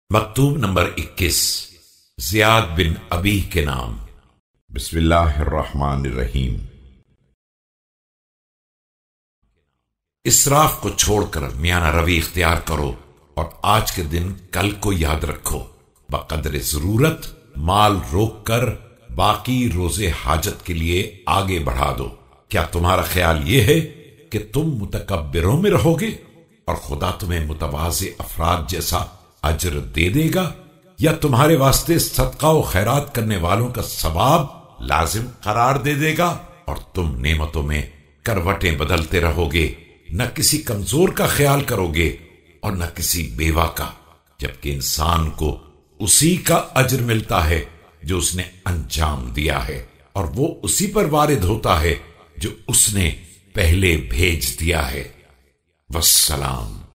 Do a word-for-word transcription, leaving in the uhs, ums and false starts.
مکتوب نمبر اکیس، زیاد بن ابی کے نام۔ بسم اللہ الرحمن الرحیم۔ اسراف کو چھوڑ کر میانہ روی اختیار کرو اور آج کے دن کل کو یاد رکھو۔ بقدر ضرورت مال روک کر باقی روزے حاجت کے لیے آگے بڑھا دو۔ کیا تمہارا خیال یہ ہے کہ تم متکبروں میں رہو گے اور خدا تمہیں متواضع افراد جیسا اجر دے دے گا، یا تمہارے واسطے صدقہ و خیرات کرنے والوں کا ثواب لازم قرار دے دے گا اور تم نعمتوں میں کروٹیں بدلتے رہو گے، نہ کسی کمزور کا خیال کرو گے اور نہ کسی بیوہ کا، جبکہ انسان کو اسی کا اجر ملتا ہے جو اس نے انجام دیا ہے، اور وہ اسی پر وارد ہوتا ہے جو اس نے پہلے بھیج دیا ہے۔ والسلام۔